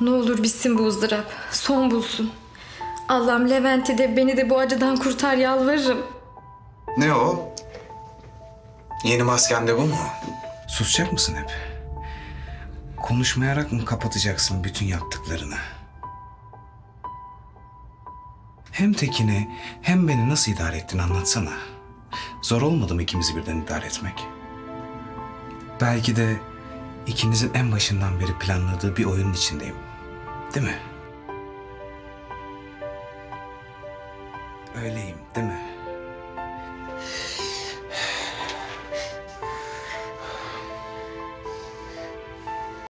Ne olur bitsin bu ızdırap. Son bulsun. Allah'ım Levent'i de beni de bu acıdan kurtar yalvarırım. Ne o? Yeni masken de bu mu? Susacak mısın hep? Konuşmayarak mı kapatacaksın bütün yaptıklarını? Hem Tekin'i hem beni nasıl idare ettin anlatsana. Zor olmadı mı ikimizi birden idare etmek? Belki de ikinizin en başından beri planladığı bir oyunun içindeyim. Değil mi? Öyleyim, değil mi?